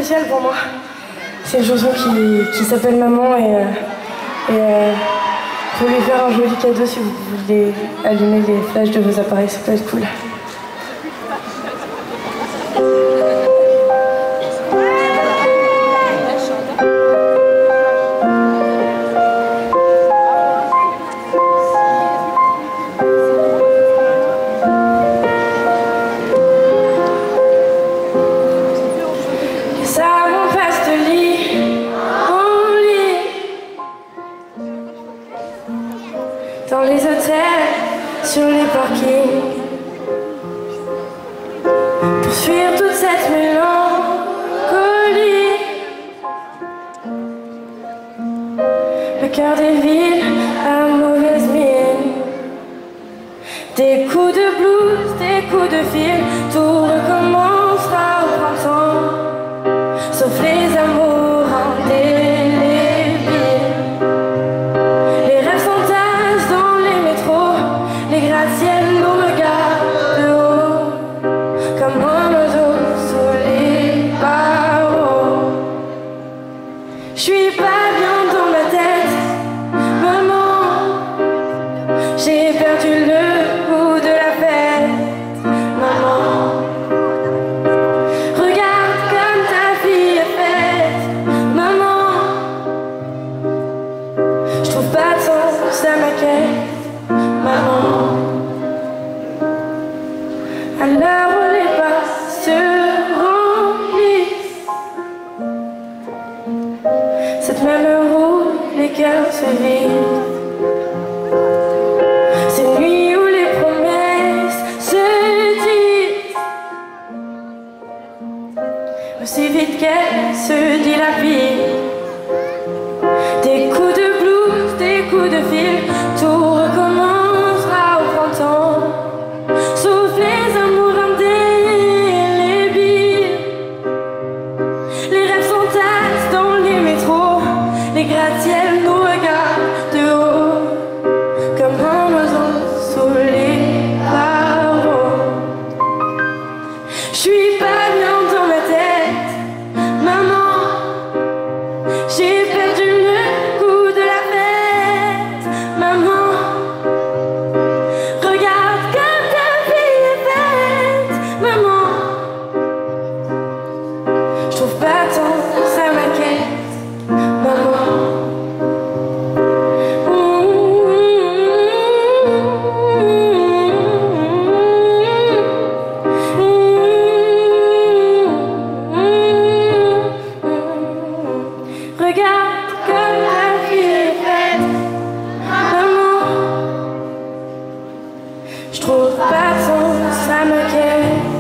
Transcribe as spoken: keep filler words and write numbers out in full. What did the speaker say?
spéciale pour moi. C'est une chanson qui, qui s'appelle Maman et, euh, et euh, pour lui faire un joli cadeau si vous voulez allumer les flashs de vos appareils, ça peut être cool. Dans les hôtels, sur les parkings, pour fuir toute cette mélancolie. Le cœur des villes à mauvaise mine. Des coups de blues, des coups de fil, tout recommencera au printemps, sauf les amours indélébiles. Les rêves s'entassent dans les métros, les gratte-ciels nous regardent de haut, comme un oiseau sous les barreaux. J'suis pas bien dans ma tête, maman, j'ai perdu le goût de la fête, maman. Regarde comme ta fille est faite, maman. J'trouve pas de sens à ma quête, maman. À l'heure où les bars se remplissent, cette même heure où les cœurs se vident, ces nuits où les promesses se disent aussi vite qu'elles se dilapident. Des coups de blues, des coups de fil, tout recommencera au printemps, sauf les amours indélébiles. Les rêves s'entassent dans les métros, les gratte-ciels nous regardent de haut, comme un oiseau sous les barreaux. J'suis pas bien dans ma tête, maman, j'ai perdu le goût de la fête, maman. Regarde comme ta fille est faite, maman. J'trouve pas tant ça ma quête, maman. Regarde comme la vie est faite, maman. J'trouve pas de sens à ma quête.